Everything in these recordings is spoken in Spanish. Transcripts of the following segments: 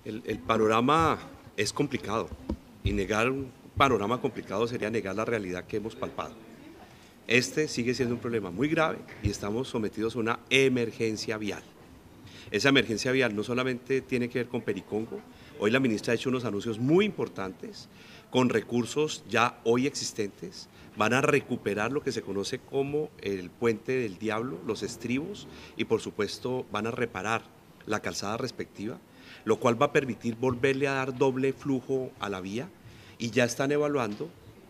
El panorama es complicado y negar un panorama complicado sería negar la realidad que hemos palpado. Este sigue siendo un problema muy grave y estamos sometidos a una emergencia vial. Esa emergencia vial no solamente tiene que ver con Pericongo, hoy la ministra ha hecho unos anuncios muy importantes con recursos ya hoy existentes, van a recuperar lo que se conoce como el Puente del Diablo, los estribos y por supuesto van a reparar la calzada respectiva, lo cual va a permitir volverle a dar doble flujo a la vía y ya están evaluando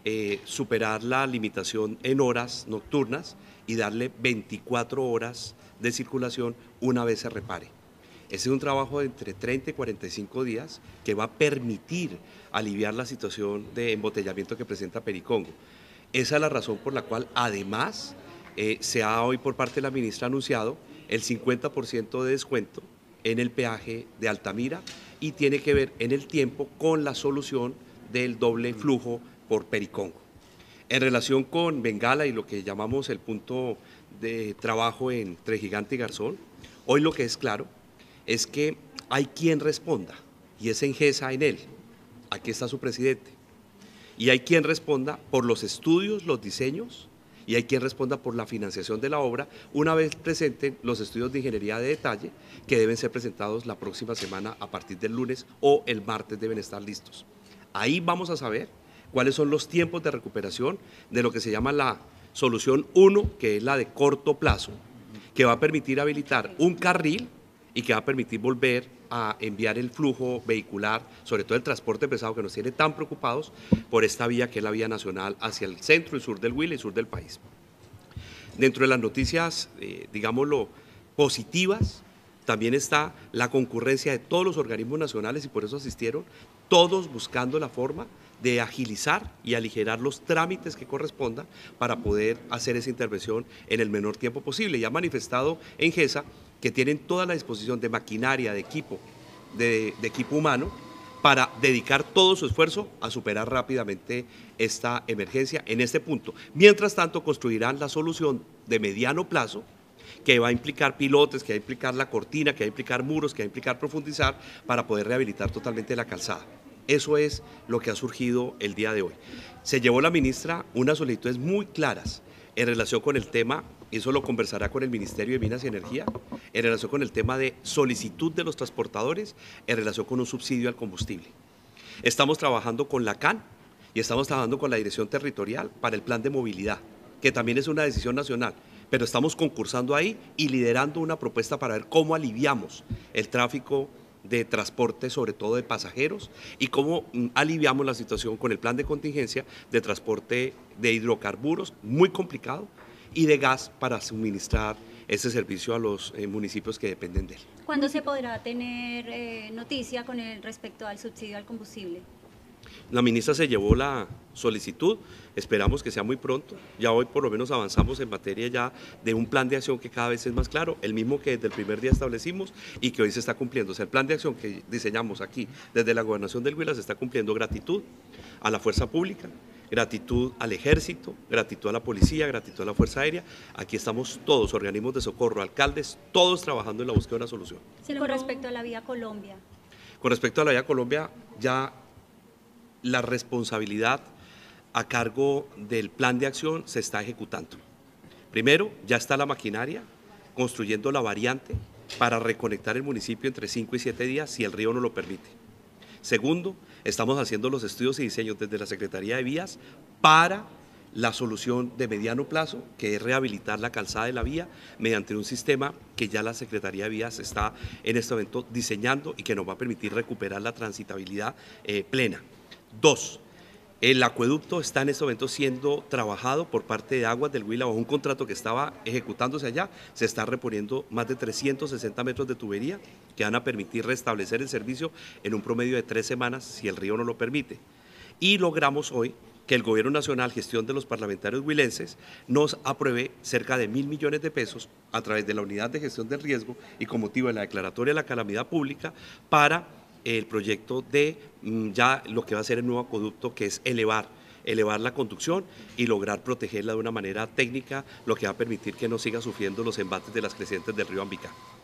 superar la limitación en horas nocturnas y darle 24 horas de circulación una vez se repare. Ese es un trabajo de entre 30 y 45 días que va a permitir aliviar la situación de embotellamiento que presenta Pericongo. Esa es la razón por la cual además se ha hoy por parte de la ministra anunciado el 50% de descuento en el peaje de Altamira y tiene que ver en el tiempo con la solución del doble flujo por Pericongo. En relación con Bengala y lo que llamamos el punto de trabajo entre Gigante y Garzón, hoy lo que es claro es que hay quien responda y es Engesa en él. Aquí está su presidente. Y hay quien responda por los estudios, los diseños, y hay quien responda por la financiación de la obra una vez presenten los estudios de ingeniería de detalle que deben ser presentados la próxima semana a partir del lunes o el martes deben estar listos. Ahí vamos a saber cuáles son los tiempos de recuperación de lo que se llama la solución 1, que es la de corto plazo, que va a permitir habilitar un carril y que va a permitir volver a enviar el flujo vehicular, sobre todo el transporte pesado que nos tiene tan preocupados por esta vía que es la vía nacional hacia el centro y sur del Huila y sur del país. Dentro de las noticias, digámoslo, positivas, también está la concurrencia de todos los organismos nacionales y por eso asistieron, todos buscando la forma de agilizar y aligerar los trámites que correspondan para poder hacer esa intervención en el menor tiempo posible. Y ha manifestado Engesa que tienen toda la disposición de maquinaria, de equipo humano, para dedicar todo su esfuerzo a superar rápidamente esta emergencia en este punto. Mientras tanto, construirán la solución de mediano plazo, que va a implicar pilotes, que va a implicar la cortina, que va a implicar muros, que va a implicar profundizar para poder rehabilitar totalmente la calzada. Eso es lo que ha surgido el día de hoy. Se llevó la ministra unas solicitudes muy claras en relación con el tema, y eso lo conversará con el Ministerio de Minas y Energía, en relación con el tema de solicitud de los transportadores, en relación con un subsidio al combustible. Estamos trabajando con la CAN y estamos trabajando con la Dirección Territorial para el plan de movilidad, que también es una decisión nacional, pero estamos concursando ahí y liderando una propuesta para ver cómo aliviamos el tráfico de transporte, sobre todo de pasajeros, y cómo aliviamos la situación con el plan de contingencia de transporte de hidrocarburos, muy complicado, y de gas para suministrar ese servicio a los municipios que dependen de él. ¿Cuándo se podrá tener noticia con respecto al subsidio al combustible? La ministra se llevó la solicitud, esperamos que sea muy pronto, ya hoy por lo menos avanzamos en materia ya de un plan de acción que cada vez es más claro, el mismo que desde el primer día establecimos y que hoy se está cumpliendo. O sea, el plan de acción que diseñamos aquí desde la Gobernación del Huila se está cumpliendo. Gratitud a la fuerza pública, gratitud al ejército, gratitud a la policía, gratitud a la fuerza aérea. Aquí estamos todos, organismos de socorro, alcaldes, todos trabajando en la búsqueda de una solución. Con respecto a la vía Colombia. Con respecto a la vía Colombia, ya la responsabilidad a cargo del plan de acción se está ejecutando. Primero, ya está la maquinaria construyendo la variante para reconectar el municipio entre 5 y 7 días si el río no lo permite. Segundo, estamos haciendo los estudios y diseños desde la Secretaría de Vías para la solución de mediano plazo, que es rehabilitar la calzada de la vía mediante un sistema que ya la Secretaría de Vías está en este momento diseñando y que nos va a permitir recuperar la transitabilidad plena. Dos, el acueducto está en este momento siendo trabajado por parte de Aguas del Huila bajo un contrato que estaba ejecutándose allá. Se está reponiendo más de 360 metros de tubería que van a permitir restablecer el servicio en un promedio de 3 semanas si el río no lo permite. Y logramos hoy que el Gobierno Nacional, gestión de los parlamentarios huilenses, nos apruebe cerca de 1.000 millones de pesos a través de la Unidad de Gestión del Riesgo y con motivo de la declaratoria de la calamidad pública para el proyecto de ya lo que va a ser el nuevo acueducto, que es elevar la conducción y lograr protegerla de una manera técnica, lo que va a permitir que no siga sufriendo los embates de las crecientes del río Ambicá.